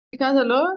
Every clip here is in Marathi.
काय झालं?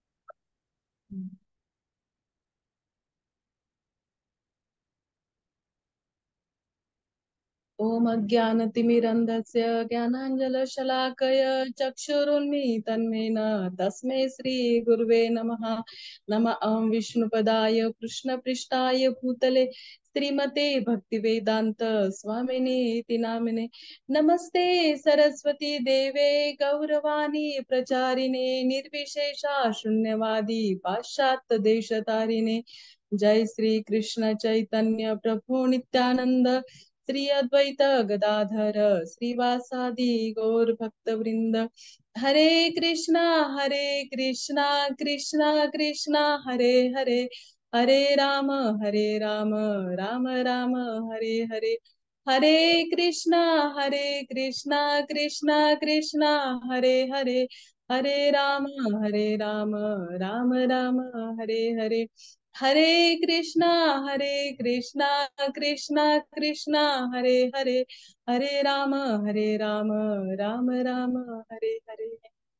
ओम अज्ञानतिमिरन्धस्य ज्ञानाञ्जलशलाकय चक्षुरुन्मीलितं तस्मै श्रीगुरुवे नमः। नमः विष्णुपदाय कृष्णपृष्ठाय भूतले श्रीमते भक्तिवेदान्त स्वामिने इति नामिने। नमस्ते सरस्वती देवे गौरवाणी प्रचारिणे निर्विशेषा शून्यवादी पाश्चात्य देशतारिणे। जय श्री कृष्ण चैतन्य प्रभु नित्यानंद श्री अद्वैत गदाधर श्रीवासादि गौर भक्त वृंद। हरे कृष्णा कृष्णा कृष्णा हरे हरे, हरे राम राम राम हरे हरे। हरे कृष्णा कृष्णा कृष्णा हरे हरे, हरे राम राम राम हरे हरे। हरे कृष्णा कृष्णा कृष्णा हरे हरे, हरे राम राम राम हरे हरे।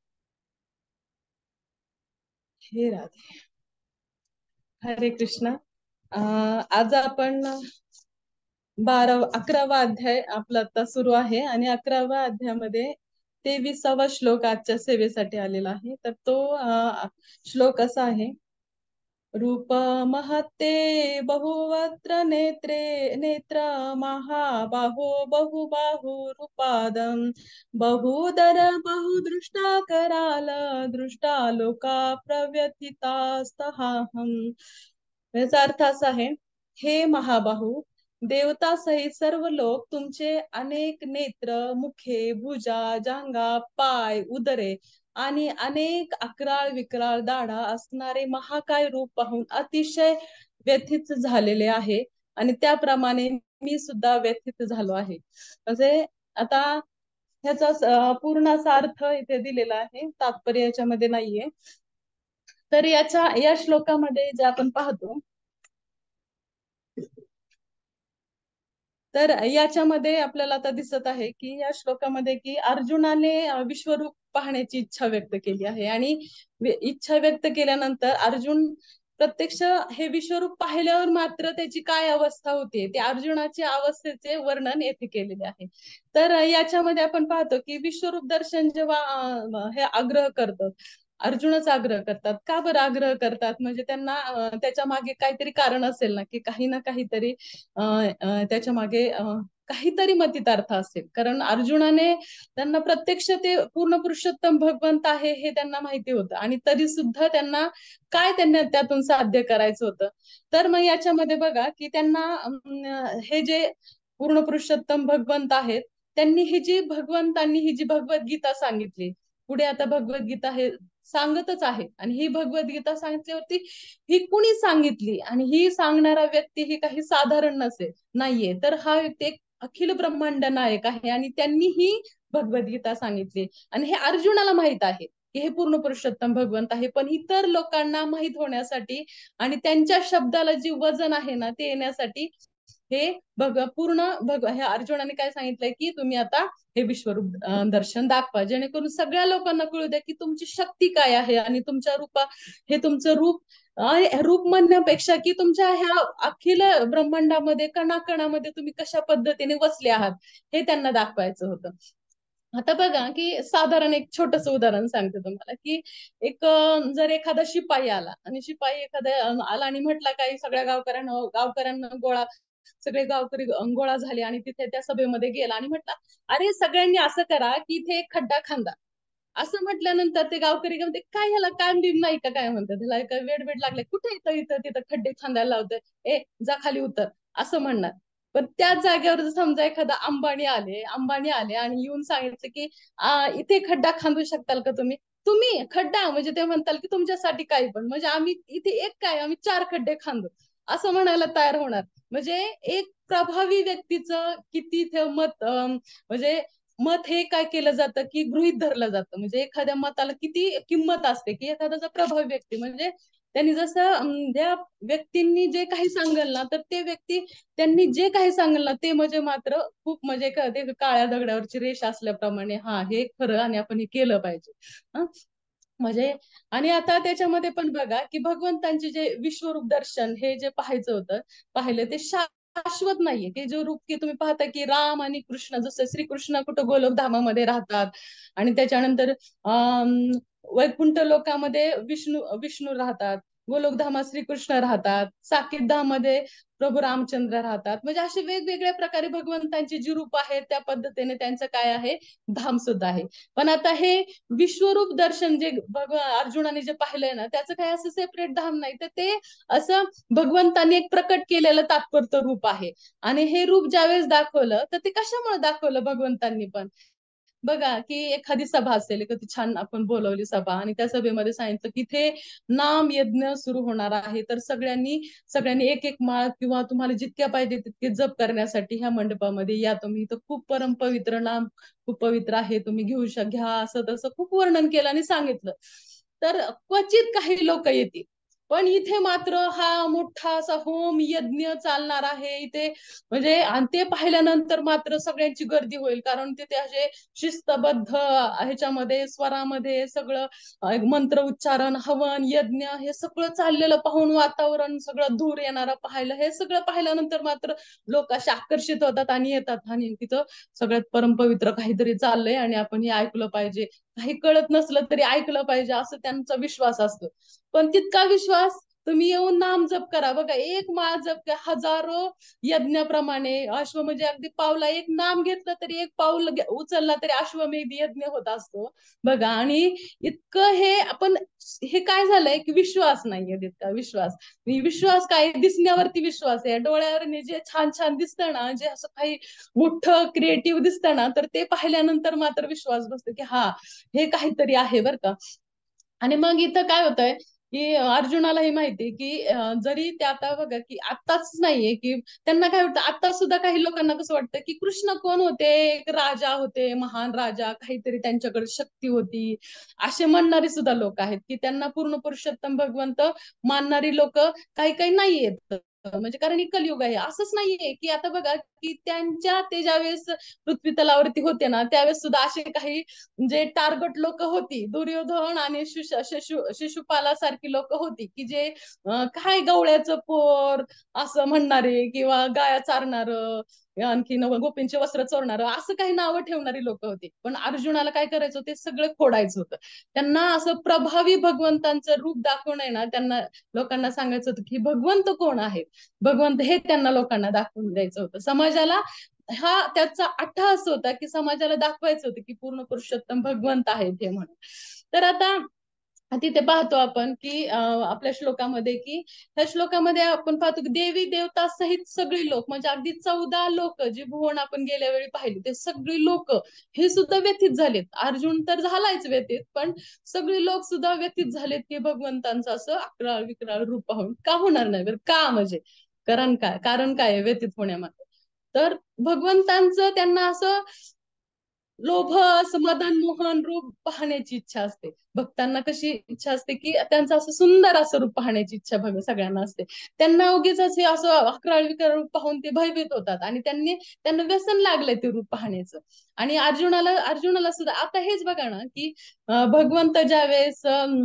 हे राधे। हरे कृष्णा। आज आपण 11वा अध्याय आपला आता सुरू आहे आणि 11व्या अध्यायामध्ये 23वा श्लोक आजच्या सेवेसाठी आलेला आहे। तर तो श्लोक असा आहे। रूप महत्ते बहुवक्त्र नेत्रे नेत्र महाबाहो बहुबाहु रूपादम बहुदर बहुदृष्टा कराल दृष्टा लोका प्रव्यथितास्तहाहम। याचा अर्थ असा आहे, हे महाबाहू, देवता सहित सर्व लोक तुमचे अनेक नेत्र मुखे भुजा जांघा पाय उदरे आणि अनेक अकराळ विक्राळ दाढा असणारे महाकाय रूप पाहून अतिशय व्यथित झालेले आहे आणि त्याप्रमाणे मी सुद्धा व्यथित झालो आहे। म्हणजे आता ह्याचा पूर्ण असा अर्थ इथे दिलेला आहे, तात्पर्य याच्यामध्ये नाहीये। तर या श्लोकामध्ये जे आपण पाहतो, तर याच्यामध्ये आपल्याला आता दिसत आहे की या श्लोकामध्ये की अर्जुनाने विश्वरूप पाहण्याची इच्छा व्यक्त केली आहे आणि इच्छा व्यक्त केल्यानंतर अर्जुन प्रत्यक्ष हे विश्वरूप पाहिल्यावर मात्र त्याची काय अवस्था होते ते अर्जुनाच्या अवस्थेचे वर्णन येथे केलेले आहे। तर याच्यामध्ये आपण पाहतो की विश्वरूप दर्शन जेव्हा हे आग्रह करतात, अर्जुनच आग्रह करतात। का बरं आग्रह करतात? म्हणजे त्यांना त्याच्या मागे काहीतरी कारण असेल ना, की काही ना काहीतरी त्याच्या मागे काहीतरी मतितार्थ असेल। कारण अर्जुनाने त्यांना प्रत्यक्ष ते पूर्ण पुरुषोत्तम भगवंत आहे हे त्यांना माहिती होतं आणि तरी सुद्धा त्यांना त्यांना त्यातून साध्य करायचं होतं। तर मग याच्यामध्ये बघा की त्यांना हे जे पूर्ण पुरुषोत्तम भगवंत आहेत, त्यांनी ही जी भगवद्गीता सांगितली, पुढे आता भगवद्गीता हे सांगतच आहे आणि ही भगवद्गीता सांगितल्यावरती ही कुणी सांगितली आणि ही सांगणारा व्यक्ती ही काही साधारण नसेल नाहीये, तर हा व्यक्ती एक अखिल ब्रह्मांड नायक आहे आणि त्यांनी ही भगवद्गीता सांगितली आणि हे अर्जुनाला माहित आहे की हे पूर्ण पुरुषोत्तम भगवंत आहे। पण इतर लोकांना माहित होण्यासाठी आणि त्यांच्या शब्दाला जी वजन आहे ना ते येण्यासाठी हे हे अर्जुनाने काय सांगितलंय की तुम्ही आता हे विश्वरूप दर्शन दाखवा, जेणेकरून सगळ्या लोकांना कळू द्या की तुमची शक्ती काय आहे आणि तुमच्या हे तुमचं रूप रूप म्हणण्यापेक्षा की तुमच्या ह्या अखिल ब्रह्मांडामध्ये कणाकणामध्ये तुम्ही कशा पद्धतीने वसले आहात हे त्यांना दाखवायचं होतं। आता बघा की साधारण एक छोटस उदाहरण सांगते तुम्हाला की जर एखादा शिपाई आला आणि शिपाई एखाद्या आला आणि म्हटला काही सगळ्या गावकऱ्यांना सगळे गावकरी गोळा झाले आणि तिथे त्या सभेमध्ये गेला आणि म्हटला, अरे सगळ्यांनी असं करा की इथे एक खड्डा खांदा। असं म्हटल्यानंतर ते गावकरी म्हणते, काय ह्याला काम बिम नाही का काय म्हणतात, ह्याला काय वेड वेड लागले, कुठे इथं इथं तिथं खड्डे खांदायला लावतोय, ए जा खाली उतर असं म्हणणार। पण त्याच जागेवर जर समजा एखादा अंबानी आले आणि येऊन सांगितलं की इथे खड्डा खांदू शकताल का तुम्ही? तुम्ही खड्डा म्हणजे ते म्हणताल की तुमच्यासाठी काही पण, म्हणजे आम्ही इथे एक काय आम्ही 4 खड्डे खांदू असं म्हणायला तयार होणार। म्हणजे एक प्रभावी व्यक्तीचं किती ते म्हणजे मत हे काय केलं जातं की गृहीत धरलं जातं। म्हणजे एखाद्या मताला किती किंमत असते की एखाद्याचा प्रभावी व्यक्ती म्हणजे त्यांनी जसं ज्या व्यक्तींनी जे काही सांगेल ना तर ते व्यक्ती त्यांनी जे काही सांगेल ना ते म्हणजे मात्र खूप म्हणजे ते काळ्या दगडावरची रेष असल्याप्रमाणे हा हे खरं आणि आपण हे केलं पाहिजे। म्हणजे आणि आता त्याच्यामध्ये पण बघा की भगवंतांचे जे विश्वरूप दर्शन हे जे पाहायचं होतं, पाहिलं ते शाश्वत नाहीये. ते जे रूप की तुम्ही पाहता की राम आणि कृष्ण, जसं श्रीकृष्ण कुठं गोलोक धामामध्ये राहतात आणि त्याच्यानंतर अं वैकुंठ लोकामध्ये विष्णू विष्णू राहतात, गोलोकधामात श्रीकृष्ण राहतात, साकेत धाममध्ये प्रभू रामचंद्र राहतात. म्हणजे असे वेगवेगळ्या प्रकारे भगवंतांची जी रूप आहेत त्या पद्धतीने त्यांचं काय आहे, धाम सुद्धा आहे. पण आता हे विश्वरूप दर्शन जे अर्जुनाने जे पाहिलंय ना, त्याचं काही असं सेपरेट धाम नाही, तर ते असं भगवंतांनी एक प्रकट केलेलं तात्पुरतं रूप आहे. आणि हे रूप ज्यावेळेस दाखवलं तर ते कशामुळे दाखवलं भगवंतांनी पण, बघा की एखादी सभा असेल, कधी छान आपण बोलवली सभा आणि त्या सभेमध्ये सांगितलं की इथे नाम यज्ञ सुरू होणार आहे, तर सगळ्यांनी सगळ्यांनी एक एक माळ किंवा तुम्हाला जितक्या पाहिजे तितके जप करण्यासाठी ह्या मंडपामध्ये या तुम्ही, तर खूप परम पवित्र नाम, खूप पवित्र आहे, तुम्ही घेऊ घ्या, असं तसं खूप वर्णन केलं आणि सांगितलं. तर क्वचित काही लोक येतील, पण इथे मात्र हा मोठा असा होम यज्ञ चालणार आहे इथे. म्हणजे आणि ते पाहिल्यानंतर मात्र सगळ्यांची गर्दी होईल, कारण तिथे असे शिस्तबद्ध ह्याच्यामध्ये स्वरामध्ये सगळं मंत्र उच्चारण, हवन, यज्ञ हे सगळं चाललेलं पाहून वातावरण सगळं धूर येणारा पाहायला, हे सगळं पाहिल्यानंतर मात्र लोक असे आकर्षित होतात आणि येतात आणि तिथं सगळ्यात परमपवित्र काहीतरी चाललंय आणि आपण हे ऐकलं पाहिजे. काही कळत नसलं तरी ऐकलं पाहिजे असं त्यांचा विश्वास असतो. पण तितका विश्वास तुम्ही येऊन नाम जप करा, बघा एक माळ जप करा, हजारो यज्ञाप्रमाणे अश्व म्हणजे अगदी पावला एक नाम घेतलं तरी, एक पाऊल उचलला तरी अश्वमेध यज्ञ होत असतो, बघा. आणि इतकं हे आपण, हे काय झालंय की विश्वास नाहीये तितका विश्वास. विश्वास काय, दिसण्यावरती विश्वास आहे, डोळ्यावर जे छान छान दिसतं ना, जे असं काही मोठं क्रिएटिव्ह दिसतं ना, तर ते पाहिल्यानंतर मात्र विश्वास बसतो की हा, हे काहीतरी आहे बरं का. आणि मग इथं काय होतंय की अर्जुनालाही माहिती की जरी ते आता बघा की आत्ताच नाहीये की त्यांना काय वाटतं, आता सुद्धा काही लोकांना कसं वाटतं की कृष्ण कोण होते, एक राजा होते, महान राजा, काहीतरी त्यांच्याकडे शक्ती होती, असे म्हणणारी सुद्धा लोक आहेत की त्यांना पूर्ण पुरुषोत्तम भगवंत मानणारी लोक काही काही नाहीयेत. म्हणजे कारण हे कलियुग आहे, असंच नाहीये की आता बघा की त्यांच्या ते ज्यावेळेस पृथ्वी तलावरती होते ना, त्यावेळेस सुद्धा असे काही जे टार्गट लोक होती, दुर्योधन आणि शिशुपालासारखी लोक होती की जे काय गवळ्याचं पोर असं म्हणणारे किंवा गाया चारणार, आणखीन गोपींचे वस्त्र चोरणार, असं काही नावं ठेवणारी लोक होती. पण अर्जुनाला काय करायचं, ते सगळं खोडायचं होतं. त्यांना असं प्रभावी भगवंतांचं रूप दाखवणं ना, त्यांना लोकांना सांगायचं होतं की भगवंत कोण आहेत, भगवंत हे त्यांना लोकांना दाखवून द्यायचं होतं समाजाला. हा त्याचा अट्टा असं होता की समाजाला दाखवायचं होतं की पूर्ण पुरुषोत्तम भगवंत आहेत हे म्हणून. तर आता तिथे पाहतो आपण की आपल्या श्लोकामध्ये की ह्या श्लोकामध्ये आपण पाहतो की देवी देवता सहित सगळी लोक, म्हणजे अगदी 14 लोक जी भुवन आपण गेल्या वेळी पाहिली, ते सगळी लोक हे सुद्धा व्यथित झालेत. अर्जुन तर झालायच व्यथित, पण सगळी लोक सुद्धा व्यथित झालेत की भगवंतांचं असं अकराळ विक्राळ रूप पाहून. का होणार नाही बरं, का म्हणजे कारण काय आहे व्यथित होण्यामध्ये, तर भगवंतांचं त्यांना असं लोभ, मदन मोहन रूप पाहण्याची इच्छा असते. भक्तांना कशी इच्छा असते की त्यांचं असं सुंदर असं रूप पाहण्याची इच्छा सगळ्यांना असते. त्यांना उगीच असे असं अकराळ विक्राळ रूप पाहून ते भयभीत होतात आणि त्यांना व्यसन लागलंय ते रूप पाहण्याचं. आणि अर्जुनाला सुद्धा आता हेच बघा ना की भगवंत ज्या वेळेस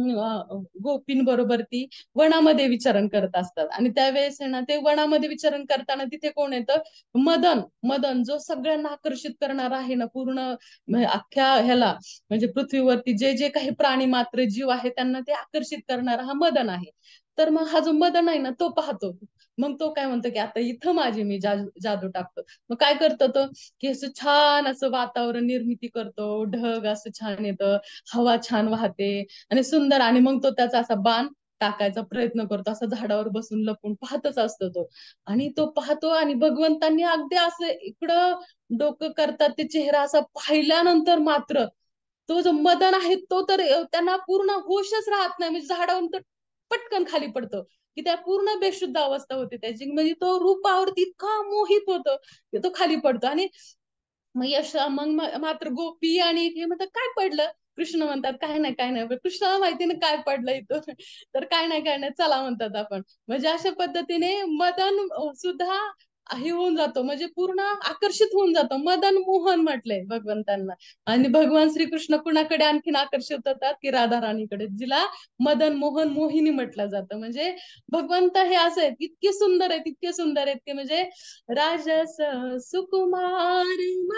गोपींबरोबर ती वनामध्ये विचरण करत असतात आणि त्यावेळेस आहे ना, ते वनामध्ये विचरण करताना तिथे कोण येतं, मदन. मदन जो सगळ्यांना आकर्षित करणार आहे ना, पूर्ण अख्ख्या ह्याला म्हणजे पृथ्वीवरती जे जे काही प्राणी मात्र जीव आहे त्यांना ते आकर्षित करणारा हा मदन आहे. तर मग हा जो मदन आहे ना, तो पाहतो. मग तो काय म्हणतो की आता इथं माझी मी जादू टाकतो. मग काय करतो तो की असं छान असं वातावरण निर्मिती करतो, ढग असं छान येतं, हवा छान वाहते आणि सुंदर, आणि मग तो त्याचा असा बाण टाकायचा प्रयत्न करतो, असा झाडावर बसून लपून पाहतच असतो तो. आणि तो पाहतो आणि भगवंतांनी अगदी असं इकडं डोकं करतात, ते चेहरा असा पाहिल्यानंतर मात्र तो जो मदन आहे तो तर त्यांना पूर्ण होशच राहत नाही, म्हणजे झाडावरून तो पटकन खाली पडतो की त्या पूर्ण बेशुद्ध अवस्था होती त्याची, म्हणजे तो रूपावरती इतका मोहित होतो की तो खाली पडतो. आणि मग मात्र गोपी आणि हे म्हणतात काय पडलं, कृष्ण म्हणतात काय नाही काय नाही, कृष्णाला माहिती ना काय पडलं इथं तर काय नाही काय नाही चला म्हणतात आपण. म्हणजे अशा पद्धतीने मदन सुद्धा हे होऊन जातो, म्हणजे पूर्ण आकर्षित होऊन जातो. मदन मोहन म्हटलंय भगवंतांना. आणि भगवान श्रीकृष्ण कुणाकडे आणखीन आकर्षित होतात की राधा राणीकडे, जिला मदन मोहन मोहिनी म्हटलं जातं. म्हणजे भगवंत हे असं आहेत, इतके सुंदर आहेत, इतके सुंदर आहेत की म्हणजे राजस सुकुमार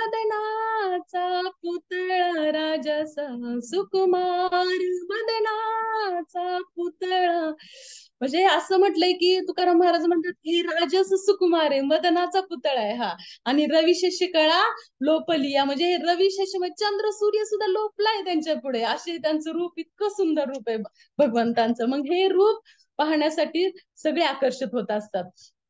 मदनाचा पुतळा, राजस सुकुमार मदनाचा पुतळा. म्हणजे असं म्हटलंय की तुकाराम महाराज म्हणतात की राजस सुकुमार आहे, मदनाचा पुतळा आहे हा. आणि रवी शशिकळा लोपलिया, म्हणजे हे रवी शशी म्हणजे चंद्र सूर्य सुद्धा लोपलाय त्यांच्या पुढे, असे त्यांचं रूप, इतकं सुंदर रूप आहे भगवंतांचं. मग हे रूप पाहण्यासाठी सगळे आकर्षित होत असतात.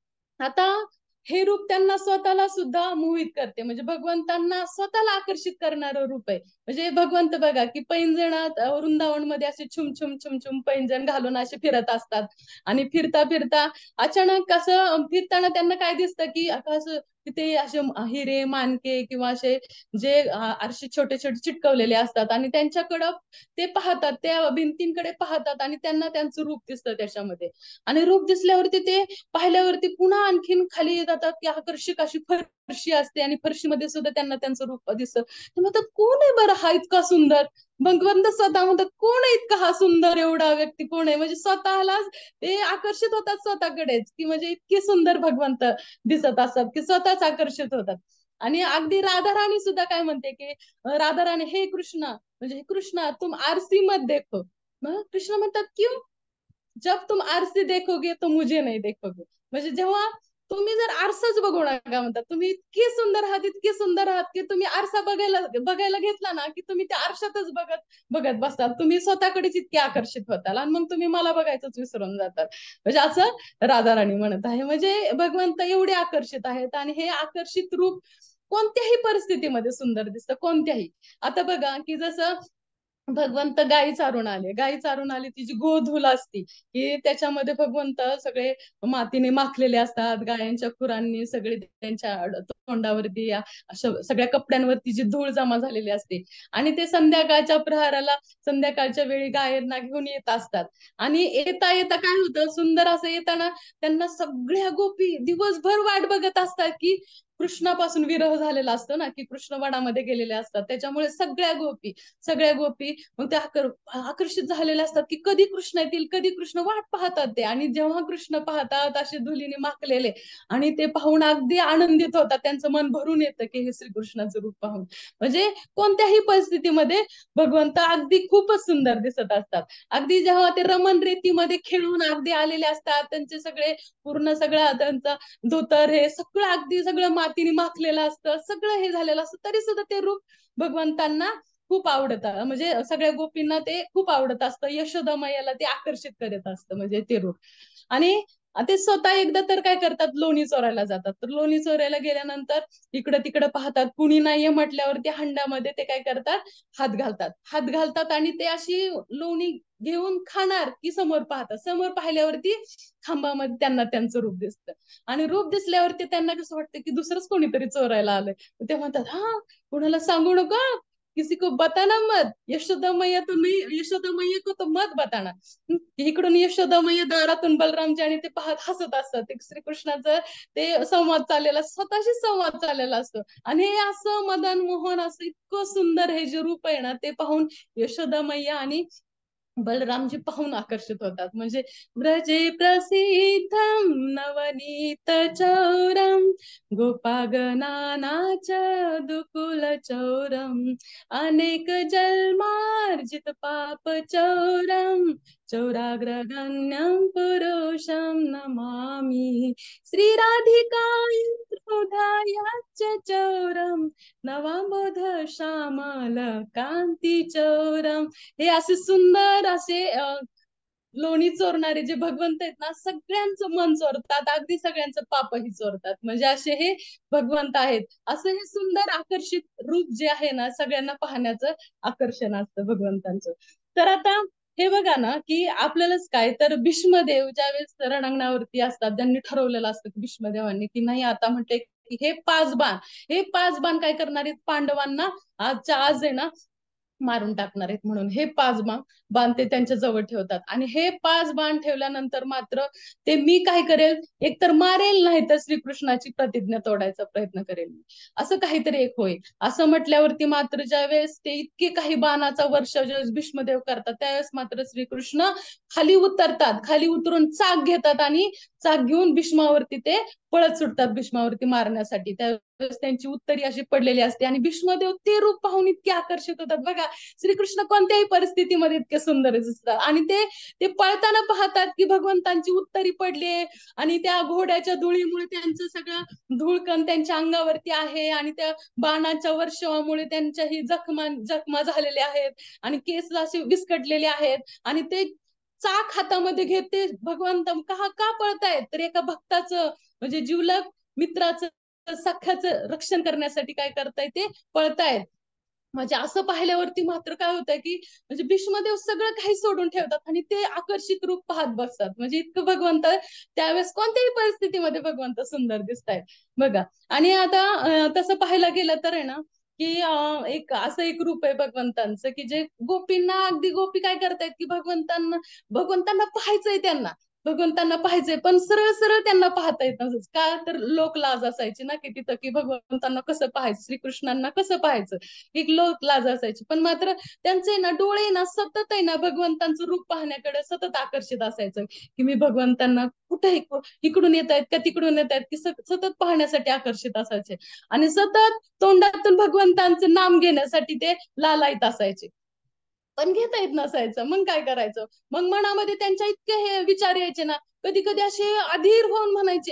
आता हे रूप त्यांना स्वतःला सुद्धा मोहित करते, म्हणजे भगवंतांना स्वतःला आकर्षित करणारं रूप आहे. म्हणजे भगवंत बघा की पैंजणात वृंदावन मध्ये असे छुम छुम छुम छुम पैंजण घालून असे फिरत असतात. आणि फिरता फिरता अचानक असं फिरताना त्यांना काय दिसतं की असं तिथे असे हिरे मानके किंवा असे जे आरसे छोटे छोटे चिटकवलेले असतात, आणि त्यांच्याकडं ते पाहतात, त्या भिंतींकडे पाहतात, आणि त्यांना त्यांचं रूप दिसतं त्याच्यामध्ये. आणि रूप दिसल्यावरती ते पाहिल्यावरती पुन्हा आणखीन खाली जातात की आकर्षक अशी फरशी असते, आणि फरशीमध्ये सुद्धा त्यांना त्यांचं रूप दिसतं. ते म्हणतात कोण आहे बरं हा इतका सुंदर. भगवंत स्वतः म्हणतात कोण आहे इतका हा सुंदर, एवढा व्यक्ती कोण आहे, म्हणजे स्वतःला ते आकर्षित होतात स्वतःकडेच, की म्हणजे इतके सुंदर भगवंत दिसत असतात की स्वतःच आकर्षित होतात. आणि अगदी राधा राणी सुद्धा काय म्हणते की राधा राणी, हे कृष्णा, म्हणजे हे कृष्णा तुम आरसी मत देखो. मग कृष्ण म्हणतात क्यों, जब तुम आरसे देखोगे तो मुझे नहीं देखोगे. म्हणजे जेव्हा तुम्ही जर आरसाच बघू नका म्हणतात, तुम्ही इतके सुंदर आहात, इतके सुंदर आहात की तुम्ही आरसा बघायला बघायला घेतला ना की तुम्ही त्या आरशातच बघत बघत बसताल, तुम्ही स्वतःकडेच इतके आकर्षित होताल, आणि मग तुम्ही मला बघायचंच विसरून जातात. म्हणजे असं राधा राणी म्हणत आहे. म्हणजे भगवंत एवढे आकर्षित आहेत, आणि हे आकर्षित रूप कोणत्याही परिस्थितीमध्ये सुंदर दिसतं, कोणत्याही. आता बघा की जसं भगवंत गायी चारून आले, गायी चारून आले, तिची गोधूल असती की त्याच्यामध्ये भगवंत सगळे मातीने माखलेले असतात, गायांच्या खुरांनी सगळे त्यांच्या तोंडावरती अशा सगळ्या कपड्यांवरती जी धूळ जमा झालेली असते. आणि ते संध्याकाळच्या प्रहाराला, संध्याकाळच्या वेळी गायांना घेऊन येत असतात. आणि येता येता काय होतं, सुंदर असं येताना त्यांना सगळ्या गोपी दिवसभर वाट बघत असतात की कृष्णापासून विरह झालेला असतो ना, की कृष्ण वनामध्ये गेलेले असतात, त्याच्यामुळे सगळ्या गोपी मग ते आकर्षित झालेले असतात की कधी कृष्ण येतील, कधी कृष्ण वाट पाहतात ते. आणि जेव्हा कृष्ण पाहतात असे धुलीने माखलेले, आणि ते पाहून अगदी आनंदित होतात, त्यांचं मन भरून येतं की हे श्रीकृष्णाचं रूप पाहून. म्हणजे कोणत्याही परिस्थितीमध्ये भगवंत अगदी खूपच सुंदर दिसत असतात. अगदी जेव्हा ते रमण रेतीमध्ये खेळून अगदी आलेले असतात, त्यांचे सगळे पूर्ण सगळं त्यांचं धोतर हे सगळं अगदी सगळं मातीने माखलेलं असतं, सगळं हे झालेलं असतं, तरी सुद्धा ते रूप भगवंतांना खूप आवडत, म्हणजे सगळ्या गोपींना ते खूप आवडत असतं. यशोदा मैयाला ते आकर्षित करत असतं, म्हणजे ते रूप. आणि ते स्वतः एकदा तर काय करतात, लोणी चोरायला जातात. तर लोणी चोरायला गेल्यानंतर इकडं तिकडं पाहतात, कुणी नाहीये म्हटल्यावरती हंड्यामध्ये ते काय करतात, हात घालतात आणि ते अशी लोणी घेऊन खाणार की समोर पाहतात, समोर पाहिल्यावरती खांबामध्ये त्यांना त्यांचं रूप दिसतं. आणि रूप दिसल्यावरती त्यांना कसं वाटतं की दुसरंच कोणीतरी चोरायला आलंय. ते म्हणतात हा, कुणाला सांगू नका, किसी को बताना मत, यशोदा मैया तो नहीं, यशोदा मैया को तो मत बताना. इकडून यशोदा मैया दारातून बलरामजी आणि ते पाहत हसत असतात, ते श्रीकृष्णाचं ते संवाद चाललेला, स्वतःशी संवाद चाललेला असतो. आणि हे असं मदन मोहन असं इतकं सुंदर हे जे रूप आहे ना, ते पाहून यशोदा मैया आणि बलरामजी पाहून आकर्षित होतात. म्हणजे व्रजे प्रसिद्धम नवनीत चौरम, गोपागनानाच दुकुल चौरम, अनेक जन्मार्जित पाप चौरम, चौराग्रगण्यम पुरुषम नमामि, श्री राधिकाय हृदयाच चौरम, नवाबोध श्यामल कांती चौरम. हे असे सुंदर असे लोणी चोरणारे जे भगवंत आहेत ना, सगळ्यांचं मन चोरतात, अगदी सगळ्यांचं पापही चोरतात. म्हणजे असे हे भगवंत आहेत. असं हे सुंदर आकर्षित रूप जे आहे ना, सगळ्यांना पाहण्याचं आकर्षण असतं भगवंतांचं. तर आता हे बघा ना, की आपल्यालाच काय तर भीष्मदेव ज्यावेळेस रणांगणावरती असतात, त्यांनी ठरवलेलं असतं की भीष्मदेवांनी की नाही, आता म्हणते की हे 5 बाण काय करणार आहेत, पांडवांना आजच्या आज आहे ना मारून टाकणार आहेत म्हणून हे 5 बाण ते त्यांच्या जवळ ठेवतात. आणि हे 5 बाण ठेवल्यानंतर मात्र ते मी काय करेल, एकतर मारेल नाही तर श्रीकृष्णाची प्रतिज्ञा तोडायचा प्रयत्न करेल, असं काहीतरी एक होईल. असं म्हटल्यावरती मात्र ज्यावेळेस ते इतके काही बाणाचा वर्षाव ज्यावेळेस भीष्मदेव करतात, त्यावेळेस मात्र श्रीकृष्ण खाली उतरतात, खाली उतरून चाक घेतात आणि चाक घेऊन भीष्मावरती ते पळत सुटतात, भीष्मावरती मारण्यासाठी. त्यावेळेस त्यांची उत्तरी अशी पडलेली असते आणि भीष्मदेव ते रूप पाहून इतके आकर्षित होतात. बघा, श्रीकृष्ण कोणत्याही परिस्थितीमध्ये इतके सुंदर दिसतात आणि ते ते पळताना पाहतात की भगवंतांची उत्तरी पडली आणि त्या घोड्याच्या धुळीमुळे त्यांचं सगळं धूळकण त्यांच्या अंगावरती आहे आणि त्या बाणाच्या वर्षावामुळे त्यांच्याही जखमा झालेल्या आहेत आणि केस असे विस्कटलेले आहेत आणि ते चाक हातामध्ये घेते भगवंत का पळतायत, तर एका भक्ताचं म्हणजे जिवलग मित्राचं सख्याचं रक्षण करण्यासाठी काय करताय, ते पळतायत. म्हणजे असं पाहिल्यावरती मात्र काय होतंय की म्हणजे भीष्मदेव सगळं काही सोडून ठेवतात आणि ते आकर्षित रूप पाहत बसतात. म्हणजे इतकं भगवंत त्यावेळेस कोणत्याही परिस्थितीमध्ये भगवंत सुंदर दिसतायत बघा. आणि आता तसं पाहायला गेलं तर आहे ना की एक असं एक रूप आहे भगवंतांचं की जे गोपींना अगदी गोपी काय करतायत की भगवंतांना भगवंतांना पाहायचंय, त्यांना भगवंतांना पाहायचंय पण सरळ सरळ त्यांना पाहता येत नसत का, तर लोक लाज असायची ना की तिथं की भगवंतांना कसं पाहायचं, श्रीकृष्णांना कसं पाहायचं, एक लोक लाज असायची. पण मात्र त्यांचे ना डोळे ना सतत आहे ना भगवंतांचं रूप पाहण्याकडे सतत आकर्षित असायचं की मी भगवंतांना कुठे इकडून येत आहेत का तिकडून येत आहेत की सतत पाहण्यासाठी आकर्षित असायचे आणि सतत तोंडातून भगवंतांचं नाम घेण्यासाठी ते लालायत असायचे. पण घेता येत नसायचं, मग काय करायचं, मग मनामध्ये त्यांच्या इतके हे विचार यायचे ना, कधी कधी असे अधीर होऊन म्हणायचे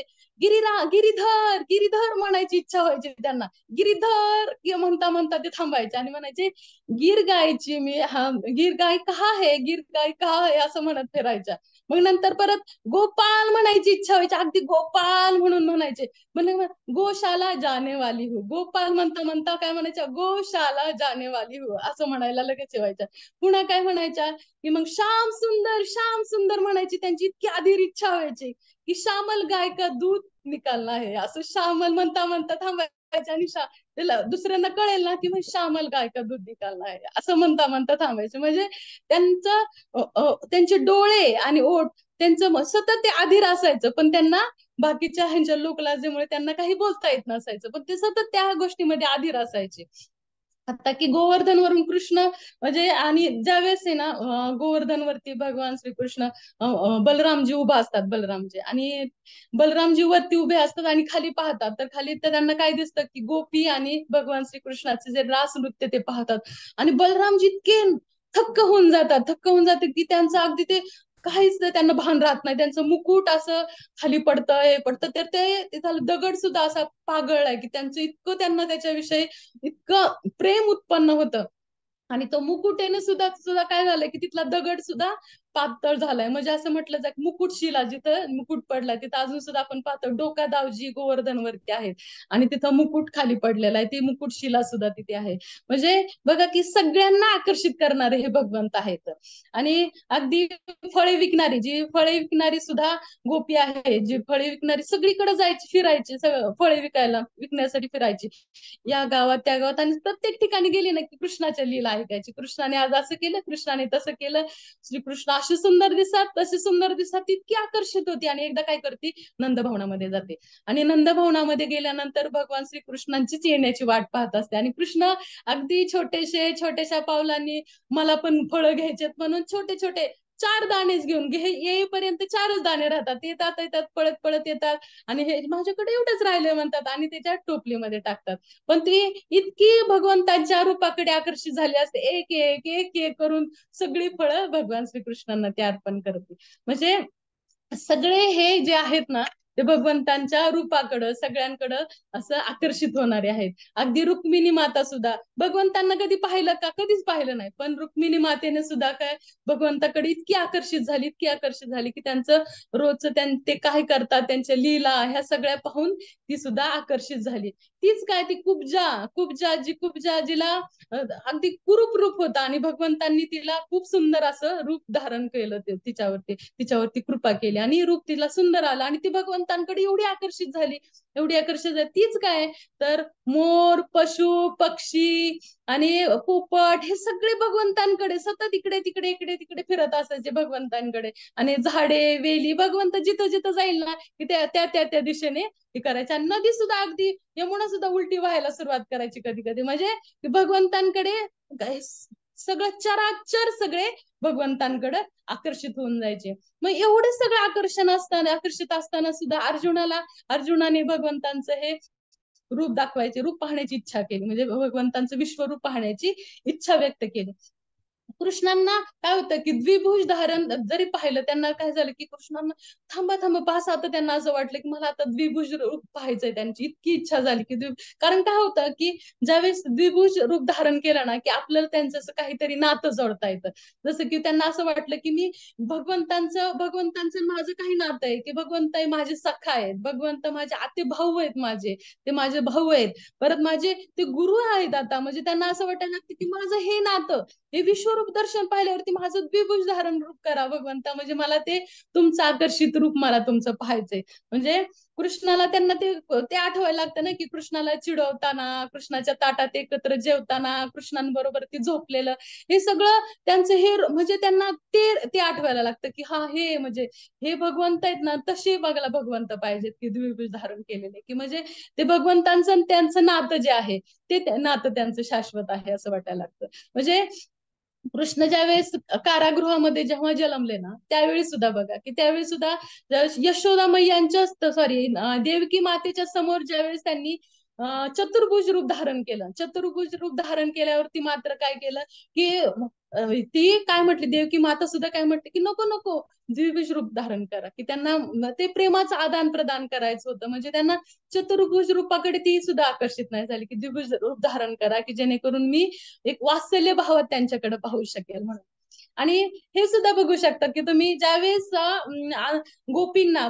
गिरीधर गिरीधर म्हणायची इच्छा व्हायची त्यांना, गिरीधर म्हणता म्हणता ते थांबायचे आणि म्हणायचे गिर गायची मी, हा गिर गाय कहा है, गिर गाय कहा है असं म्हणत फिरायच्या. मग नंतर परत गोपाल म्हणायची इच्छा व्हायची, अगदी गोपाल म्हणून म्हणायचे. म्हणजे गोशाला जाने वाली हूँ, गोपाल म्हणता म्हणता काय म्हणायच्या, गोशाला जाने वाली हूँ असं म्हणायला लगेच व्हायच्या. पुन्हा काय म्हणायच्या की मग श्याम सुंदर म्हणायची, त्यांची इतकी अधीर इच्छा व्हायची की श्यामल गाय का दूध निकालना है, असं श्यामल म्हणता म्हणता थांबायचे आणि त्याला दुसऱ्यांना कळेल ना की मग श्यामल गाय का दूध निकालना है असं म्हणता म्हणता थांबायचे. म्हणजे त्यांचं त्यांचे डोळे आणि ओठ त्यांचं सतत ते अधीर असायचं, पण त्यांना बाकीच्या ह्यांच्या लोकलाजेमुळे त्यांना काही बोलता येत नसायचं, पण ते सतत त्या गोष्टीमध्ये अधीर असायचे. आता की गोवर्धन वरून कृष्ण म्हणजे आणि ज्यावेळेस आहे ना गोवर्धन वरती भगवान श्रीकृष्ण बलरामजी उभा असतात, बलरामजी आणि बलरामजी वरती उभे असतात आणि खाली पाहतात, तर खाली तर त्यांना काय दिसतं की गोपी आणि भगवान श्रीकृष्णाचे जे रास नृत्य ते पाहतात आणि बलरामजी इतके थक्क होऊन जातात की त्यांचं अगदी ते काहीच त्यांना भान राहत नाही, त्यांचं मुकुट असं खाली पडतं हे पडतं, तर ते झालं दगड सुद्धा असा पागळलाय की त्यांचं इतकं त्यांना त्याच्याविषयी इतकं प्रेम उत्पन्न होतं. आणि तो मुकुटेने सुद्धा सुद्धा काय झालंय की तिथला दगड सुद्धा पातळ झालाय. म्हणजे असं म्हटलं जात मुकुट शिला जिथं मुकुट पडलाय तिथं अजून सुद्धा आपण पाहतो डोका दावजी गोवर्धन वरती आहेत आणि तिथं मुकुट खाली पडलेला आहे, ती मुकुट शिला सुद्धा तिथे आहे. म्हणजे बघा की सगळ्यांना आकर्षित करणारे हे भगवंत आहेत. आणि अगदी फळे विकणारी जी फळे विकणारी सुद्धा गोपी आहे, जी फळे विकणारी सगळीकडे जायची फिरायची, सगळं फळे विकण्यासाठी फिरायची या गावात त्या गावात आणि प्रत्येक ठिकाणी गेली ना की कृष्णाच्या लीला ऐकायची, कृष्णाने आज असं केलं, कृष्णाने तसं केलं, श्रीकृष्ण अशी सुंदर दिसतात तसे सुंदर दिसतात, तितकी आकर्षित होती. आणि एकदा काय करते, नंदभवनामध्ये जाते आणि नंदभवनामध्ये गेल्यानंतर भगवान श्रीकृष्णांचीच येण्याची वाट पाहत असते आणि कृष्ण अगदी छोट्याशा पावलांनी मला पण फळं घ्यायचेत म्हणून छोटे छोटे 4 दाणेच घेऊन येईपर्यंत 4च दाणे राहतात, येतात येतात पळत पळत येतात आणि हे माझ्याकडे एवढंच राहिले म्हणतात आणि त्याच्या टोपलीमध्ये टाकतात. पण ती इतकी भगवंतांच्या रूपाकडे आकर्षित झाली असते, एक एक एक एक करून सगळी फळं भगवान श्रीकृष्णांना ते अर्पण करते. म्हणजे सगळे हे जे आहेत ना ते भगवंतांच्या रूपाकडं सगळ्यांकडं असं आकर्षित होणारे आहेत. अगदी रुक्मिणी माता सुद्धा भगवंतांना कधी पाहिलं का, कधीच पाहिलं नाही, पण रुक्मिणी मातेने सुद्धा काय भगवंताकडे इतकी आकर्षित झाली की त्यांचं रोजचं ते काय करतात त्यांच्या लीला ह्या सगळ्या पाहून ती सुद्धा आकर्षित झाली. तीच काय ती कुब्जा जिला अगदी कुरूप रूप होता आणि भगवंतांनी तिला खूप सुंदर असं रूप धारण केलं, तिच्यावरती कृपा केली आणि रूप तिला सुंदर आलं आणि ती भगवंतांकडे एवढी आकर्षित झाली, एवढी आकर्षित झाली. तीच काय तर मोर, पशु, पक्षी आणि पोपट हे सगळे भगवंतांकडे सतत इकडे तिकडे इकडे तिकडे फिरत असायचे भगवंतांकडे. आणि झाडे वेली भगवंत जिथं जिथं जाईल ना की त्या त्या त्या त्या दिशेने हे करायचे. आणि नदी सुद्धा अगदी यमुना सुद्धा उलटी व्हायला सुरुवात करायची कधी कधी. म्हणजे भगवंतांकडे सगळं चराचर सगळे भगवंतांकडे आकर्षित होऊन जायचे. मग एवढे सगळे आकर्षित असताना सुद्धा अर्जुनाने भगवंतांचं हे रूप दाखवायचे, रूप पाहण्याची इच्छा केली. म्हणजे भगवंतांचं विश्वरूप पाहण्याची इच्छा व्यक्त केली. कृष्णांना काय होतं की द्विभुज धारण जरी पाहिलं त्यांना काय झालं की कृष्णांना थांबा थांबा पास. आता त्यांना असं वाटलं की मला आता द्विभुज रूप पाहायचंय. त्यांची इतकी इच्छा झाली की कारण काय होतं की ज्यावेळेस द्विभुज रूप धारण केलं ना की आपल्याला त्यांचं असं काहीतरी नातं जोडता येतं. जसं की त्यांना असं वाटलं की मी भगवंतांचं माझं काही नातं आहे की भगवंत माझे सखा आहेत, भगवंत माझे आते भाऊ आहेत, माझे ते माझे भाऊ आहेत, परत माझे ते गुरु आहेत. आता म्हणजे त्यांना असं वाटायला लागतं की माझं हे नातं हे विश्वरूप दर्शन पाहिल्यावरती माझं द्विभुज धारण रूप करा भगवंता. म्हणजे मला ते तुमचं आकर्षित रूप मला तुमचं पाहायचंय. म्हणजे कृष्णाला त्यांना ते आठवायला लागतं ना की कृष्णाला चिडवताना, कृष्णाच्या ताटात एकत्र जेवताना, कृष्णांबरोबर ती झोपलेलं हे सगळं त्यांचं हे म्हणजे त्यांना ते ते आठवायला लागतं की हा हे म्हणजे हे भगवंत आहेत ना तसे बघायला भगवंत पाहिजेत की द्विभुज धारण केलेले. की म्हणजे ते भगवंतांचं त्यांचं नातं जे आहे ते नातं त्यांचं शाश्वत आहे असं वाटायला लागतं. म्हणजे कृष्ण ज्यावेळेस कारागृहामध्ये जेव्हा जन्मले ना त्यावेळी सुद्धा बघा की त्यावेळी सुद्धा यशोदा मैयांच्या सॉरी देवकी मातेच्या समोर ज्यावेळेस त्यांनी चतुर्भुज रूप धारण केलं. चतुर्भुज रूप धारण केल्यावरती मात्र काय केलं की ती काय म्हटली देवकी माता सुद्धा काय म्हटली की नको नको द्विभुज रूप धारण करा. की त्यांना ते प्रेमाचं आदान प्रदान करायचं होतं. म्हणजे त्यांना चतुर्भुज रूपाकडे ती सुद्धा आकर्षित नाही झाली की द्विभुज रूप धारण करा की जेणेकरून मी एक वात्सल्य भावात त्यांच्याकडे पाहू शकेल म्हणून. आणि हे सुद्धा बघू शकता की तुम्ही ज्यावेळेस गोपींना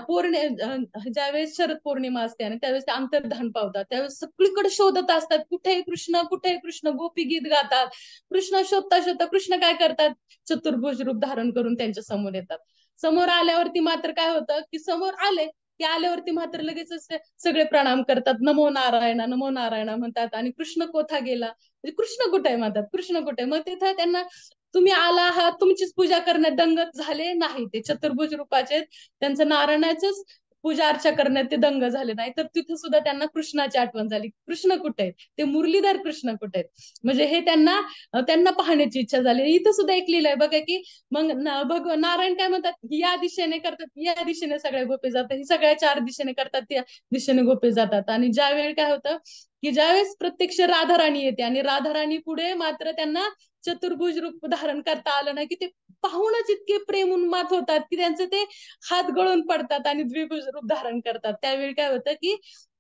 ज्यावेळेस शरद पौर्णिमा असते आणि त्यावेळेस ते अंतर्धान पावतात त्यावेळेस सगळीकडे शोधत असतात कुठे कृष्ण कुठे कृष्ण. गोपी गीत गातात, कृष्ण शोधता शोधता कृष्ण काय करतात चतुर्भुज रूप धारण करून त्यांच्या समोर येतात. समोर आल्यावरती मात्र काय होतं की समोर आले की आल्यावरती मात्र लगेच सगळे प्रणाम करतात, नमो नारायण म्हणतात. आणि कृष्ण कोथा गेला म्हणजे कृष्ण कुठे आहे म्हणतात, कृष्ण कुठे. मग तिथं त्यांना तुम्ही आला आहात तुमचीच पूजा करण्यात दंगत झाले नाही. ते चतुर्भुज रूपाचे त्यांचं नारायणाचंच पूजा अर्चा करण्यात ते दंग झाले नाही. तर तिथे सुद्धा त्यांना कृष्णाची आठवण झाली. कृष्ण कुठे आहेत, ते मुरलीधर कृष्ण कुठे आहेत. म्हणजे हे त्यांना त्यांना पाहण्याची इच्छा झाली. इथं सुद्धा एक लिहिलंय बघा की मग नारायण काय म्हणतात या दिशेने करतात, या दिशेने सगळ्या गोपी जातात, ही सगळ्या चार दिशेने करतात त्या दिशेने गोपी जातात. आणि ज्या वेळी काय होतं की ज्यावेळेस प्रत्यक्ष राधाराणी येते आणि राधाराणी पुढे मात्र त्यांना चतुर्भुज रूप धारण करता आलं नाही की ते पाहूनच इतके प्रेम उन्माद होतात की त्यांचे ते हात गळून पडतात आणि द्विभुज रूप धारण करतात. त्यावेळी काय होतं की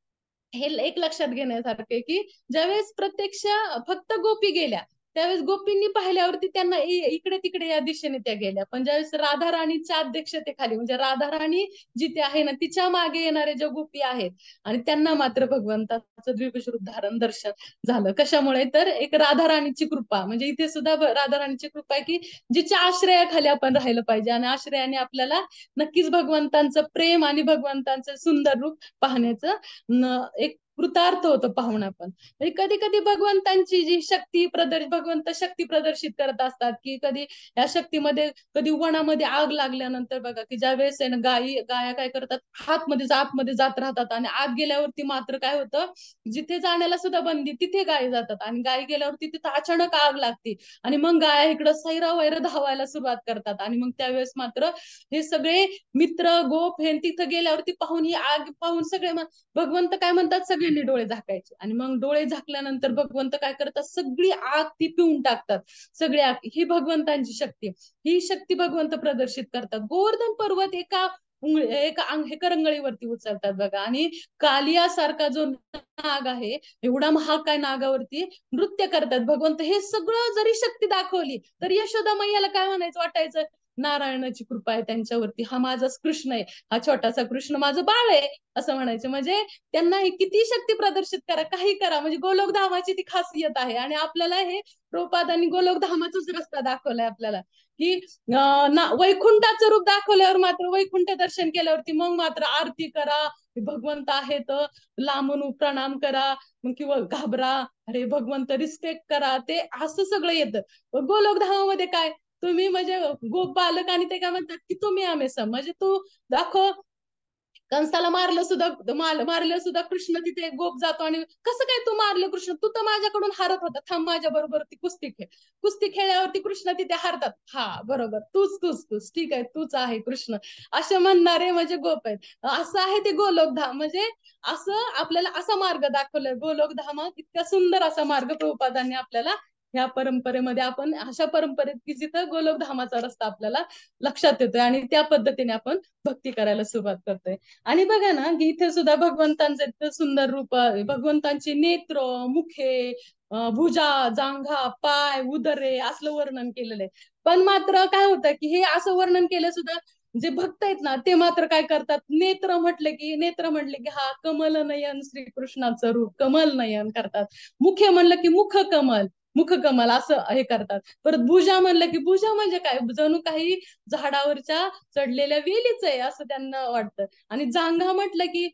हे एक लक्षात घेण्यासारखे की ज्यावेळेस प्रत्यक्ष फक्त गोपी गेल्या त्यावेळेस गोपींनी पाहिल्यावरती त्यांना इकडे तिकडे या दिशेने त्या गेल्या. पण ज्यावेळेस राधा राणीच्या अध्यक्षतेखाली म्हणजे राधा राणी जिथे आहे ना तिच्या मागे येणारे ज्या गोपी आहेत आणि त्यांना मात्र भगवंताचं द्विभुज रूप धारण दर्शन झालं. कशामुळे तर एक राधा राणीची कृपा. म्हणजे इथे सुद्धा राधा राणीची कृपा आहे की जिच्या आश्रयाखाली आपण राहिलं पाहिजे आणि आश्रयाने आपल्याला नक्कीच भगवंतांचं प्रेम आणि भगवंतांचं सुंदर रूप पाहण्याचं एक कृतार्थ होतं पाहून आपण. म्हणजे कधी कधी भगवंतांची जी भगवंत शक्ती प्रदर्शित करत असतात की कधी या शक्तीमध्ये कधी वनामध्ये आग लागल्यानंतर बघा की ज्या वेळेस आहे ना गाया काय करतात आतमध्ये जात राहतात आणि आत गेल्यावरती मात्र काय होतं जिथे जाण्याला सुद्धा बंदी तिथे गायी जातात आणि गायी गेल्यावरती तिथे अचानक आग लागते आणि मग गाया इकडं सैरा वैरा धावायला सुरुवात करतात. आणि मग त्यावेळेस मात्र हे सगळे मित्र गोप हे तिथं गेल्यावरती पाहून ही आग पाहून सगळे भगवंत काय म्हणतात सगळ्यांनी डोळे झाकायचे. आणि मग डोळे झाकल्यानंतर भगवंत काय करतात सगळी आग ती पिऊन टाकतात. सगळी आग ही भगवंतांची शक्ती, ही शक्ती भगवंत प्रदर्शित करतात. गोवर्धन पर्वत एका हे करंगळीवरती उचलतात बघा. आणि कालियासारखा जो नाग आहे एवढा महाग काय नागावरती नृत्य करतात भगवंत. हे सगळं जरी शक्ती दाखवली तर यशोदा मैयाला काय म्हणायचं वाटायचं नारायणाची कृपा आहे त्यांच्यावरती, हा माझाच कृष्ण आहे, हा छोटासा कृष्ण माझं बाळ आहे असं म्हणायचं. म्हणजे त्यांना किती शक्ती प्रदर्शित करा, काही करा, म्हणजे गोलोकधामाची ती खासियत आहे. आणि आपल्याला हे प्रभुपादांनी गोलोकधामाचाच रस्ता दाखवलाय आपल्याला, की वैकुंठाचं रूप दाखवल्यावर मात्र, वैकुंठ दर्शन केल्यावरती मग मात्र आरती करा, भगवंत आहे तर लांबून प्रणाम करा, मग किंवा घाबरा, अरे भगवंत रिस्पेक्ट करा, ते असं सगळं येतं. गोलोकधामामध्ये काय, तुम्ही म्हणजे गोप बालक, आणि ते काय म्हणतात की तुम्ही आम्ही सम, म्हणजे तू दाखव, कंसाला मारलं सुद्धा, मारलं सुद्धा कृष्ण तिथे गोप जातो, आणि कसं काय तू मारलं कृष्ण, तू तर माझ्याकडून हारत होता, थांब माझ्या बरोबर ती कुस्ती खेळ. कुस्ती खेळल्यावरती कृष्ण तिथे हारतात, हा बरोबर, तूच तूच तूच, ठीक आहे, तूच आहे कृष्ण, असे म्हणणारे म्हणजे गोप आहेत. असं आहे ते गोलोकधाम. म्हणजे असं आपल्याला असा मार्ग दाखवलाय गोलोकधाम, इतका सुंदर असा मार्ग प्रभुपादांनी आपल्याला ह्या परंपरेमध्ये, आपण अशा परंपरेत की जिथं गोलोकधामाचा रस्ता आपल्याला लक्षात येतोय, आणि त्या पद्धतीने आपण भक्ती करायला सुरुवात करतोय. आणि बघा ना, की इथे सुद्धा भगवंतांचे इतकं सुंदर रूप, भगवंतांची नेत्र, मुखे, भुजा, जांघा, पाय, उदरे असलं वर्णन केलेलं आहे. पण मात्र काय होतं की हे असं वर्णन केलं सुद्धा, जे भक्त आहेत ना ते मात्र काय करतात, नेत्र म्हटले की हा कमल नयन श्रीकृष्णाचं रूप, कमल नयन करतात. मुखे म्हणलं की मुख कमल, मुख कमल असं हे करतात. परत भुजा म्हणलं की भुजा म्हणजे काय, जणू काही झाडावरच्या चढलेल्या वेलीच आहे असं त्यांना वाटतं. आणि जांघा म्हटलं की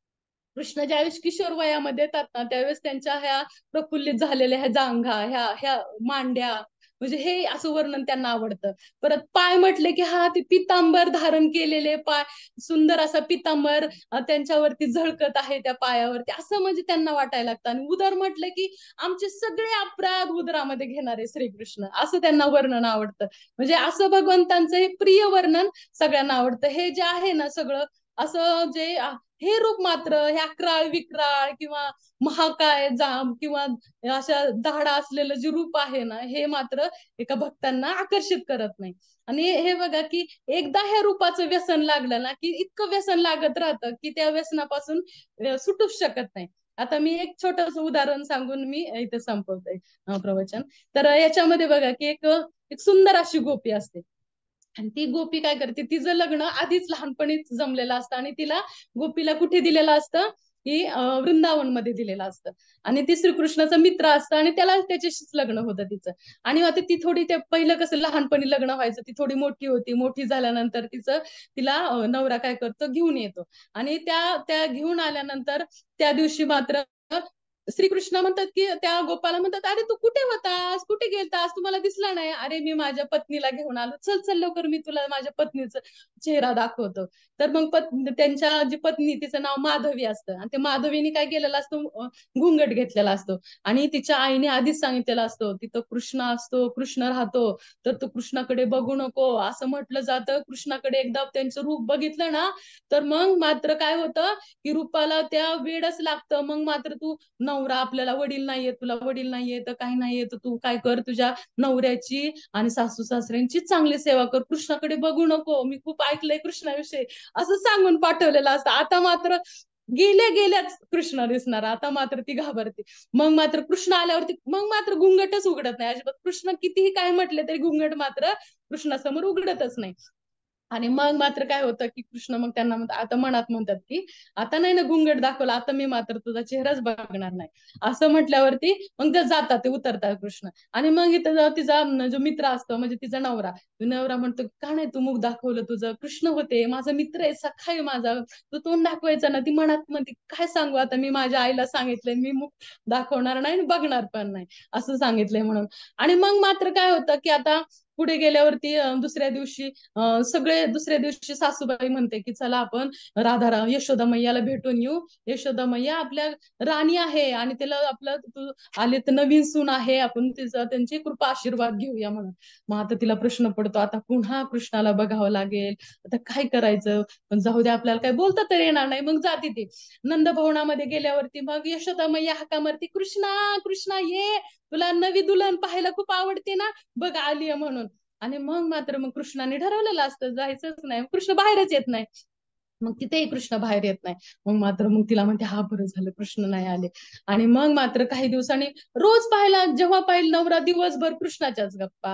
कृष्ण ज्यावेळेस किशोर वयामध्ये येतात ना, त्यावेळेस त्यांच्या ह्या प्रफुल्लित झालेल्या ह्या जांघा, ह्या ह्या मांड्या, म्हणजे हे असं वर्णन त्यांना आवडतं. परत पाय म्हटले की हा ते पितांबर धारण केलेले पाय, सुंदर असा पितांबर त्यांच्यावरती झळकत आहे त्या पायावरती, असं म्हणजे त्यांना वाटायला लागतं. आणि उदर म्हटलं की आमचे सगळे अपराध उदरामध्ये घेणारे श्रीकृष्ण, असं त्यांना वर्णन आवडतं. म्हणजे असं भगवंतांचं हे प्रिय वर्णन सगळ्यांना आवडतं. हे जे आहे ना सगळं असं, जे हे रूप मात्र हे अक्राळ विक्राळ किंवा महाकाय जाम किंवा अशा दाढा असलेलं जे रूप आहे ना, हे मात्र एका भक्तांना आकर्षित करत नाही. आणि हे बघा की एकदा ह्या रूपाचं व्यसन लागलं ना, की इतकं व्यसन लागत राहतं की त्या व्यसनापासून सुटूच शकत नाही. आता मी एक छोटस उदाहरण सांगून मी इथे संपवते प्रवचन. तर याच्यामध्ये बघा की एक सुंदर अशी गोपी असते, आणि ती गोपी काय करते, तिचं लग्न आधीच लहानपणीच जमलेलं असतं, आणि तिला गोपीला कुठे दिलेलं असतं की वृंदावन मध्ये दिलेलं असतं. आणि ती श्रीकृष्णाचा मित्र असतं, आणि त्याला त्याच्याशीच लग्न होतं तिचं. आणि आता ती थोडी, ते पहिलं कसं लहानपणी लग्न व्हायचं, ती थोडी मोठी होती, मोठी झाल्यानंतर तिला नवरा काय करतो, घेऊन येतो. आणि त्या त्या घेऊन आल्यानंतर त्या दिवशी मात्र श्रीकृष्ण म्हणतात की त्या गोपाला म्हणतात, अरे तू कुठे होतास, कुठे गेलतास, तुम्हाला दिसला नाही. अरे मी माझ्या पत्नीला घेऊन आलो, चल चल लवकर मी तुला माझ्या पत्नीचा चेहरा दाखवतो. तर मग त्यांच्या जी पत्नी, तिचं नाव माधवी असतं, आणि ते माधवीने काय केलेलं असतं, घुंगट घेतलेला असतो. आणि तिच्या आईने आधीच सांगितलेलं असतं, तिथं कृष्ण असतो, कृष्ण राहतो, तर तू कृष्णाकडे बघू नको असं म्हटलं जातं. कृष्णाकडे एकदा त्यांचं रूप बघितलं ना, तर मग मात्र काय होतं की रूपाला त्या वेडच लागतं. मग मात्र तू नवरा, आपल्याला वडील नाहीये, तुला वडील नाहीये तर काही नाहीये, तर तू काय कर, तुझ्या नवऱ्याची आणि सासू सासऱ्यांची चांगली सेवा कर, कृष्णाकडे बघू नको, मी खूप ऐकलंय कृष्णाविषयी, असं सांगून पाठवलेलं असतं. आता मात्र गेल्या गेल्याच कृष्ण दिसणार, आता मात्र ती घाबरते. मग मात्र कृष्ण आल्यावरती मग मात्र घुंगटच उघडत नाही अजिबात. कृष्ण कितीही काय म्हटले तरी घुंगट मात्र कृष्णासमोर उघडतच नाही. आणि मग मात्र काय होतं की कृष्ण मग त्यांना म्हणतात, आता मनात म्हणतात की आता नाही ना घुंगट दाखवला, आता मी मात्र तुझा चेहराच बघणार नाही, असं म्हटल्यावरती मग ते जातात, ते उतरतात कृष्ण. आणि मग इथं तिचा जो मित्र असतो, म्हणजे तिचा नवरा, नवरा म्हणतो, का नाही तू मुख दाखवलं, तुझं कृष्ण होते, माझा मित्र आहे, सखा आहे माझा, तू तोंड दाखवायचं ना. ती मनात म्हणते, काय सांगू आता, मी माझ्या आईला सांगितलंय मी मुख दाखवणार नाही आणि बघणार पण नाही, असं सांगितलंय म्हणून. आणि मग मात्र काय होतं की आता पुढे गेल्यावरती दुसऱ्या दिवशी सगळे, दुसऱ्या दिवशी सासूबाई म्हणते की चला आपण यशोदा मैयाला भेटून येऊ. यशोदा मैया आपल्या राणी आहे, आणि त्याला आपलं तू आले तर नवीन सून आहे, आपण तिचा त्यांची कृपा आशीर्वाद घेऊया म्हणून. मग आता तिला प्रश्न पडतो, आता पुन्हा कृष्णाला बघावं लागेल, आता काय करायचं, पण जाऊ दे, आपल्याला काय बोलता तर येणार नाही. मग जाते ती नंद भवनामध्ये गेल्यावरती, मग यशोदा मैया हाका मारती, कृष्णा कृष्णा ये, तुला नवी दुल्हन पाहायला खूप आवडते ना, बघ आलीय म्हणून. आणि मग मात्र मग कृष्णाने ठरवलेलं असतं जायचंच नाही, कृष्ण बाहेरच येत नाही. मग तिथेही कृष्ण बाहेर येत नाही. मग तिला म्हणते हा बरं झालं कृष्ण नाही आले. आणि मग मात्र काही दिवसांनी रोज पाहायला जेव्हा पाहिलं नवरा दिवसभर कृष्णाच्याच गप्पा.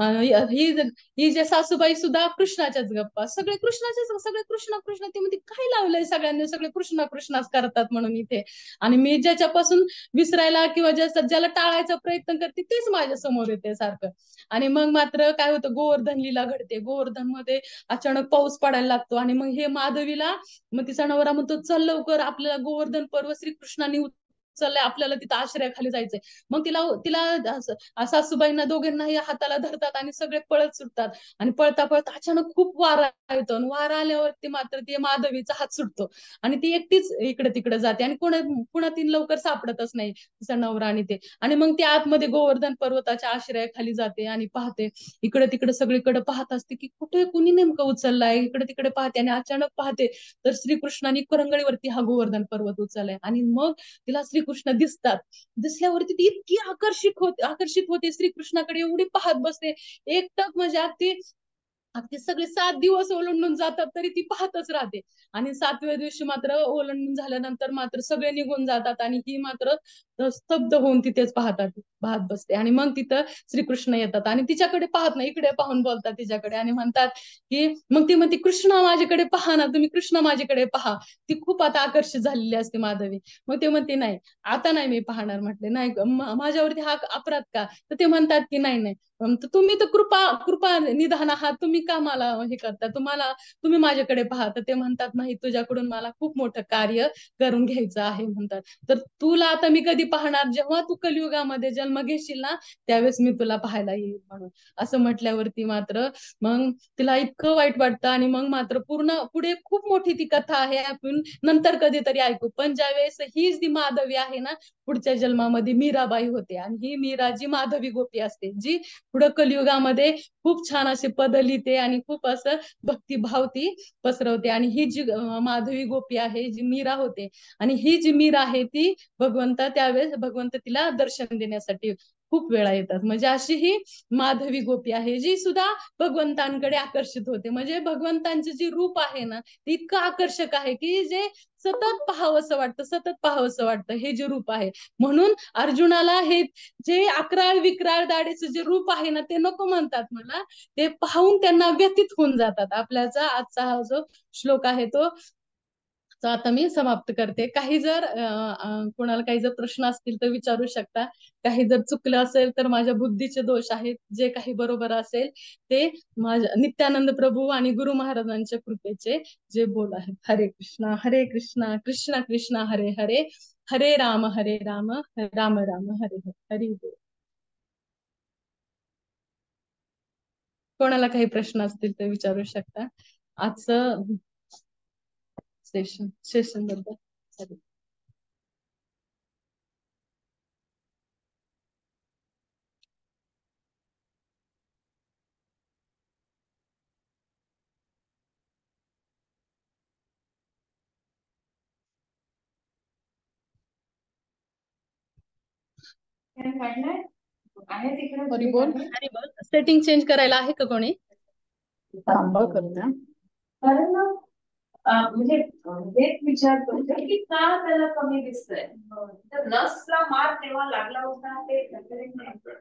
ही ही जे सासूबाई सुद्धा कृष्णाच्याच गप्पा, सगळे कृष्णाच्याच, सगळे कृष्ण कृष्ण. ती म्हणते काय लावलंय सगळ्यांनी, सगळे कृष्ण कृष्णच करतात म्हणून इथे. आणि मी ज्याच्यापासून विसरायला किंवा ज्याला टाळायचा प्रयत्न करते तेच माझ्या समोर येते सारखं. आणि मग मात्र काय होतं, गोवर्धन लीला घडते. गोवर्धन मध्ये अचानक पाऊस पडायला लागतो आणि मग हे माधवीला, मग तिचा नवरा म्हणतो चल लवकर आपल्याला गोवर्धन पर्व श्रीकृष्णाने उचललंय, आपल्याला तिथं आश्रयाखाली जायचंय. मग तिला तिला सासूबाईंना दोघांनाही हाताला धरतात आणि सगळे पळत सुटतात. आणि पळता पळता अचानक खूप वारा येतो आणि वारा आल्यावरती मात्र ती माधवीचा हात सुटतो आणि ती एकटीच इकडे तिकडे जाते आणि पुन्हा ती लवकर सापडतच नाही तिचा नवरा आणि ते. आणि मग ती आतमध्ये गोवर्धन पर्वताच्या आश्रयाखाली जाते आणि पाहते, इकडे तिकडे सगळीकडे पाहत असते की कुठे कुणी नेमकं उचललाय. इकडे तिकडे पाहते आणि अचानक पाहते तर श्रीकृष्णाने करंगळीवरती हा गोवर्धन पर्वत उचललाय. आणि मग तिला श्रीकृष्ण दिसतात. दिसल्यावरती ती इतकी आकर्षित होते श्रीकृष्णाकडे, एवढी पाहत बसते एकटक, म्हणजे अगदी अगदी सगळे 7 दिवस ओलांडून जातात तरी ती पाहतच राहते. आणि 7व्या दिवशी मात्र ओलांडून झाल्यानंतर मात्र सगळे निघून जातात आणि ही मात्र स्तब्ध होऊन तिथेच पाहत बसते. आणि मग तिथं श्रीकृष्ण येतात आणि तिच्याकडे पाहत नाही, इकडे पाहून बोलतात तिच्याकडे आणि म्हणतात की, मग ती म्हणते कृष्ण माझ्याकडे पहा ना तुम्ही, कृष्ण माझ्याकडे पहा. ती खूप आता आकर्षित झालेली असते माधवी. मग ते म्हणते नाही आता नाही मी पाहणार. म्हटले नाही माझ्यावरती हा अपराध का. तर ते म्हणतात की नाही नाही, तुम्ही तर कृपा कृपा निधान आहात, तुम्ही का मला हे करता, तुम्ही माझ्याकडे पहा. तर ते म्हणतात नाही तुझ्याकडून मला खूप मोठं कार्य करून घ्यायचं आहे म्हणतात. तर तुला आता मी कधी पाहणार, जेव्हा तू कलियुगामध्ये जन्म घेशील ना त्यावेळेस मी तुला पाहायला येईल म्हणून. असं म्हटल्यावरती मात्र मग तिला इतकं वाईट वाटतं. आणि मग मात्र पूर्ण पुढे खूप मोठी ती कथा आहे, आपण नंतर कधीतरी ऐकू. पण ज्यावेळेस हीच ती माधवी आहे ना, पुढच्या जन्मामध्ये मीराबाई होते आणि ही मीरा जी माधवी गोपी असते, जी पुढे कलियुगामध्ये खूप छान असे पद लिहिते आणि खूप असं भक्तिभाव ती पसरवते. आणि ही जी माधवी गोपी आहे, जी मीरा होते, आणि ही जी मीरा आहे ती त्यावेळेस भगवंत तिला दर्शन देण्यासाठी खूप वेळा येतात. म्हणजे अशी ही माधवी गोपी आहे जी सुद्धा भगवंतांकडे आकर्षित होते. म्हणजे भगवंतांचे जे रूप आहे ना ते इतकं आकर्षक आहे की जे सतत पाहावंसं वाटतं, सतत पाहावंसं वाटतं हे जे रूप आहे. म्हणून अर्जुनाला हे जे अकराळ विक्राळ दाढीचं जे रूप आहे ना ते नको म्हणतात मला, ते पाहून त्यांना व्यथित होऊन जातात. आपल्याचा आजचा हा जो श्लोक आहे तो आता मी समाप्त करते. काही जर कोणाला काही जर प्रश्न असतील तर विचारू शकता. काही जर चुकलं असेल तर माझ्या बुद्धीचे दोष आहेत. जे काही बरोबर असेल ते माझ्या नित्यानंद प्रभू आणि गुरु महाराजांच्या कृपेचे जे बोल आहेत. हरे कृष्णा कृष्ण कृष्ण हरे हरे, हरे राम राम राम हरे हरे. हरी बोल. कोणाला काही प्रश्न असतील तर विचारू शकता आजचं सेशन बद्दल. हरी बोल. सेटिंग चेंज करायला आहे का कोणी. थांबा करते. कारण ना म्हणजे हेच विचारतो की का त्याला कमी दिसतंय. तर नसला मार तेव्हा लागला होता ते नाही.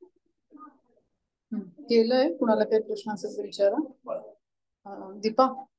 केलंय. कुणाला काही प्रश्न असेल तर विचारा. दीपा.